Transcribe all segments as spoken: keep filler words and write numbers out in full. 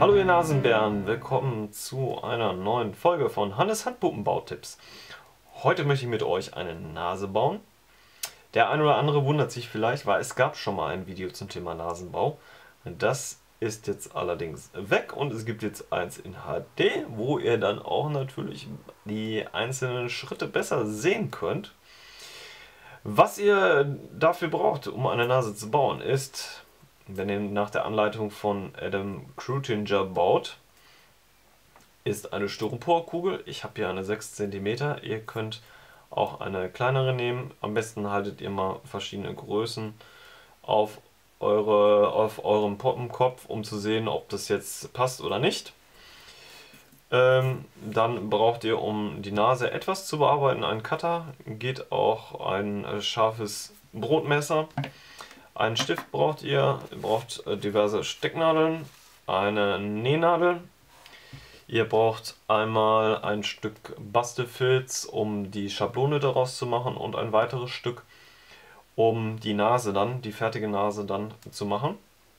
Hallo ihr Nasenbären, willkommen zu einer neuen Folge von Hannes Handpuppenbautipps. Heute möchte ich mit euch eine Nase bauen. Der eine oder andere wundert sich vielleicht, weil es gab schon mal ein Video zum Thema Nasenbau. Das ist jetzt allerdings weg und es gibt jetzt eins in H D, wo ihr dann auch natürlich die einzelnen Schritte besser sehen könnt. Was ihr dafür braucht, um eine Nase zu bauen, ist, wenn ihr nach der Anleitung von Adam Krutinger baut, ist eine Styroporkugel. Ich habe hier eine sechs Zentimeter. Ihr könnt auch eine kleinere nehmen. Am besten haltet ihr mal verschiedene Größen auf, eure, auf eurem Poppenkopf, um zu sehen, ob das jetzt passt oder nicht. Ähm, dann braucht ihr, um die Nase etwas zu bearbeiten, einen Cutter. Geht auch ein äh, scharfes Brotmesser. Einen Stift braucht ihr. Ihr braucht äh, diverse Stecknadeln, eine Nähnadel. Ihr braucht einmal ein Stück Bastelfilz, um die Schablone daraus zu machen, und ein weiteres Stück, um die Nase dann, die fertige Nase dann zu machen.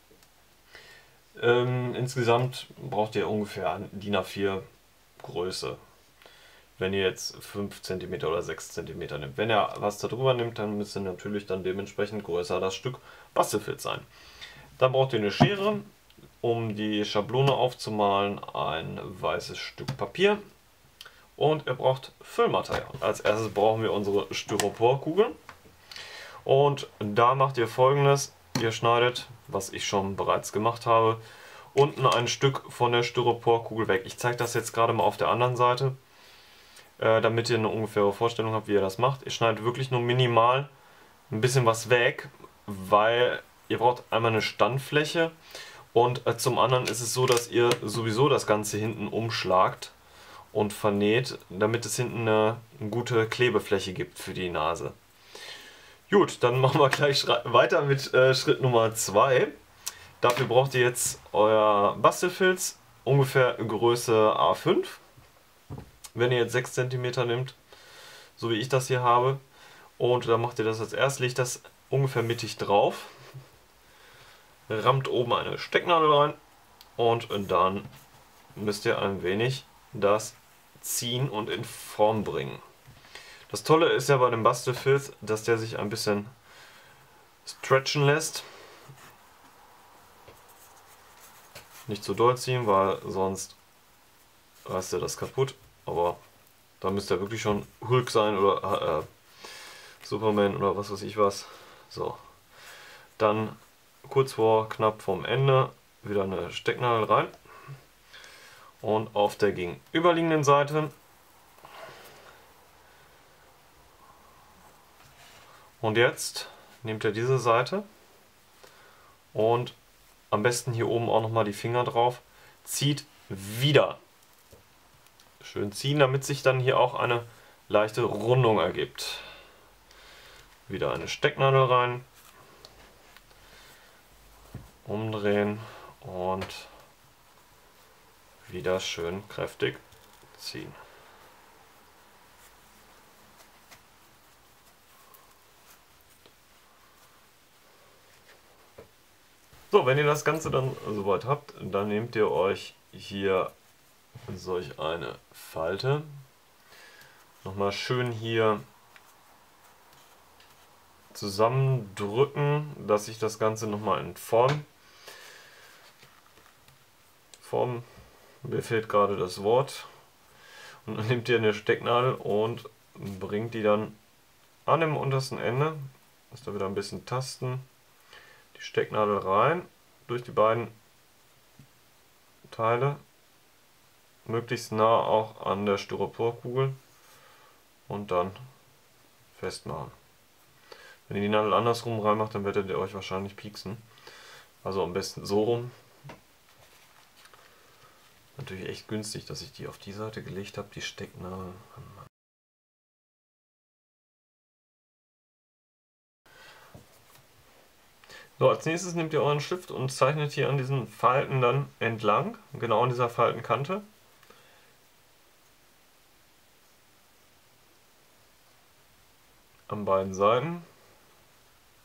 Ähm, insgesamt braucht ihr ungefähr D I N A vier Größe, wenn ihr jetzt fünf Zentimeter oder sechs Zentimeter nimmt. Wenn ihr was darüber nimmt, dann müsste natürlich dann dementsprechend größer das Stück Bastelfilz sein. Dann braucht ihr eine Schere, um die Schablone aufzumalen, ein weißes Stück Papier, und ihr braucht Füllmaterial. Als erstes brauchen wir unsere Styroporkugeln, und da macht ihr Folgendes: Ihr schneidet, was ich schon bereits gemacht habe, unten ein Stück von der Styroporkugel weg. Ich zeige das jetzt gerade mal auf der anderen Seite, äh, damit ihr eine ungefähre Vorstellung habt, wie ihr das macht. Ihr schneidet wirklich nur minimal ein bisschen was weg, weil ihr braucht einmal eine Standfläche. Und äh, zum anderen ist es so, dass ihr sowieso das Ganze hinten umschlagt und vernäht, damit es hinten eine, eine gute Klebefläche gibt für die Nase. Gut, dann machen wir gleich weiter mit äh, Schritt Nummer zwei. Dafür braucht ihr jetzt euer Bastelfilz, ungefähr Größe A fünf. Wenn ihr jetzt sechs Zentimeter nimmt, so wie ich das hier habe, und dann macht ihr das als erstes, legt das ungefähr mittig drauf. Rammt oben eine Stecknadel rein, und dann müsst ihr ein wenig das ziehen und in Form bringen. Das Tolle ist ja bei dem Bastelfilz, dass der sich ein bisschen stretchen lässt. Nicht zu doll ziehen, weil sonst reißt ihr das kaputt. Aber da müsst ihr wirklich schon Hulk sein oder äh, Superman oder was weiß ich was. So, dann kurz vor knapp vom Ende wieder eine Stecknadel rein, und auf der gegenüberliegenden Seite und jetzt nehmt ihr diese Seite und am besten hier oben auch nochmal die Finger drauf, zieht wieder schön ziehen, damit sich dann hier auch eine leichte Rundung ergibt. Wieder eine Stecknadel rein, umdrehen und wieder schön kräftig ziehen. So, wenn ihr das Ganze dann soweit habt, dann nehmt ihr euch hier solch eine Falte. Nochmal schön hier zusammendrücken, dass sich das Ganze nochmal in Form Form, mir fehlt gerade das Wort, und dann nehmt ihr eine Stecknadel und bringt die dann an dem untersten Ende, müsst ihr wieder ein bisschen tasten, die Stecknadel rein, durch die beiden Teile, möglichst nah auch an der Styroporkugel, und dann festmachen. Wenn ihr die Nadel andersrum reinmacht, dann werdet ihr euch wahrscheinlich pieksen. Also am besten so rum. Natürlich echt günstig, dass ich die auf die Seite gelegt habe, die Stecknadel. So, als nächstes nehmt ihr euren Stift und zeichnet hier an diesen Falten dann entlang, genau an dieser Faltenkante. An beiden Seiten.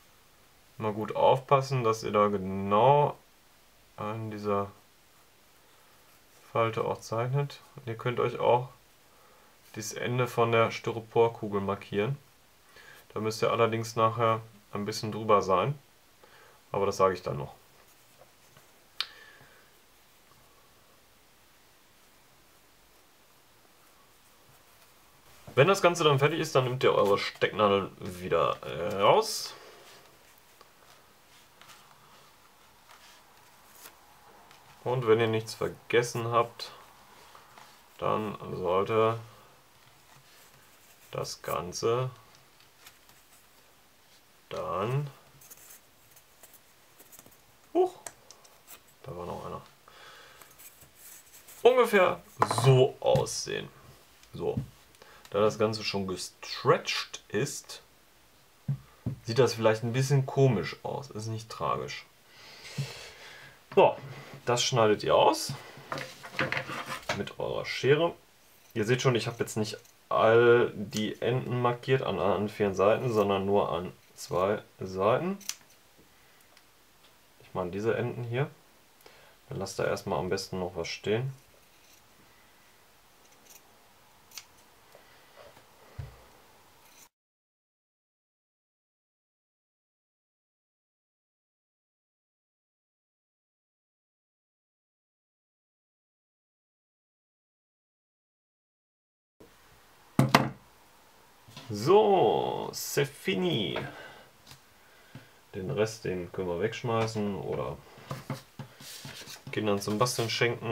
Mal gut aufpassen, dass ihr da genau an dieser Falte auch zeichnet. Und ihr könnt euch auch das Ende von der Styroporkugel markieren. Da müsst ihr allerdings nachher ein bisschen drüber sein, aber das sage ich dann noch. Wenn das Ganze dann fertig ist, dann nehmt ihr eure Stecknadeln wieder raus. Und wenn ihr nichts vergessen habt, dann sollte das Ganze dann... Huch, da war noch einer. Ungefähr so aussehen. So. Da das Ganze schon gestretched ist, sieht das vielleicht ein bisschen komisch aus. Ist nicht tragisch. So, das schneidet ihr aus mit eurer Schere. Ihr seht schon, ich habe jetzt nicht all die Enden markiert an allen vier Seiten, sondern nur an zwei Seiten. Ich meine diese Enden hier. Dann lasst da erstmal am besten noch was stehen. So, c'est fini. Den Rest, den können wir wegschmeißen oder Kindern zum Basteln schenken.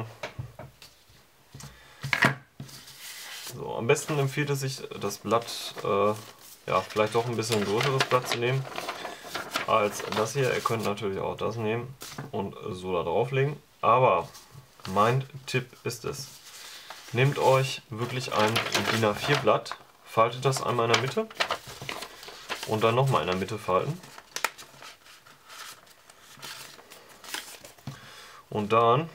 So, am besten empfiehlt es sich, das Blatt, äh, ja, vielleicht doch ein bisschen größeres Blatt zu nehmen als das hier. Ihr könnt natürlich auch das nehmen und so da drauflegen. Aber mein Tipp ist es, nehmt euch wirklich ein DIN A vier Blatt, faltet das einmal in der Mitte und dann nochmal in der Mitte falten. Und dann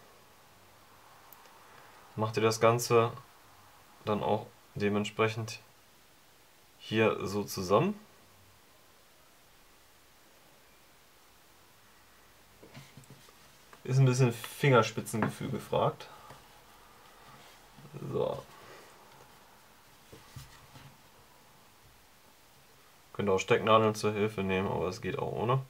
macht ihr das Ganze dann auch dementsprechend hier so zusammen. Ist ein bisschen Fingerspitzengefühl gefragt. So. Könnt auch Stecknadeln zur Hilfe nehmen, aber es geht auch ohne.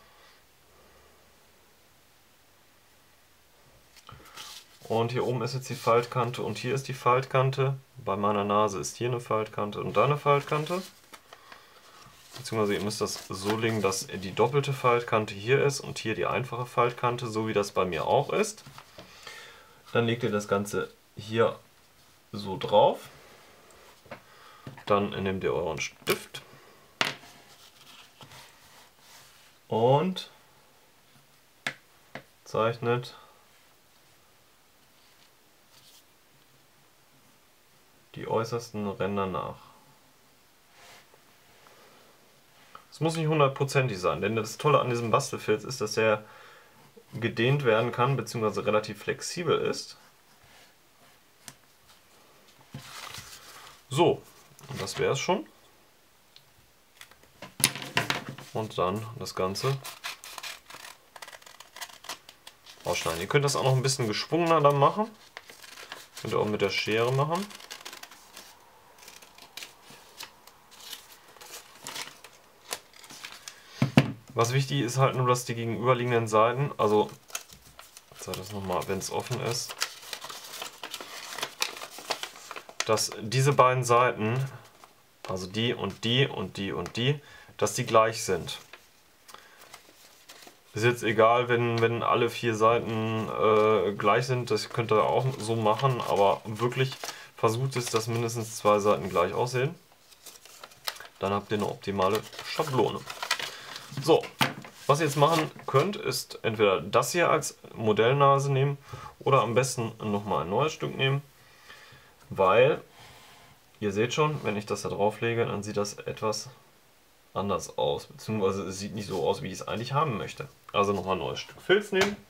Und hier oben ist jetzt die Faltkante und hier ist die Faltkante. Bei meiner Nase ist hier eine Faltkante und da eine Faltkante. Beziehungsweise ihr müsst das so legen, dass die doppelte Faltkante hier ist und hier die einfache Faltkante, so wie das bei mir auch ist. Dann legt ihr das Ganze hier so drauf. Dann nehmt ihr euren Stift und zeichnet die äußersten Ränder nach. Es muss nicht hundertprozentig sein, denn das Tolle an diesem Bastelfilz ist, dass er gedehnt werden kann, beziehungsweise relativ flexibel ist. So, und das wäre es schon. Und dann das Ganze ausschneiden. Ihr könnt das auch noch ein bisschen geschwungener dann machen. Könnt ihr auch mit der Schere machen. Was wichtig ist halt nur, dass die gegenüberliegenden Seiten, also, ich zeige das nochmal, wenn es offen ist, dass diese beiden Seiten, also die und die und die und die, dass die gleich sind. Ist jetzt egal, wenn, wenn alle vier Seiten äh, gleich sind, das könnt ihr auch so machen, aber wirklich versucht es, dass mindestens zwei Seiten gleich aussehen. Dann habt ihr eine optimale Schablone. So, was ihr jetzt machen könnt, ist entweder das hier als Modellnase nehmen oder am besten nochmal ein neues Stück nehmen, weil ihr seht schon, wenn ich das da drauf lege, dann sieht das etwas anders aus, beziehungsweise es sieht nicht so aus, wie ich es eigentlich haben möchte. Also nochmal ein neues Stück Filz nehmen.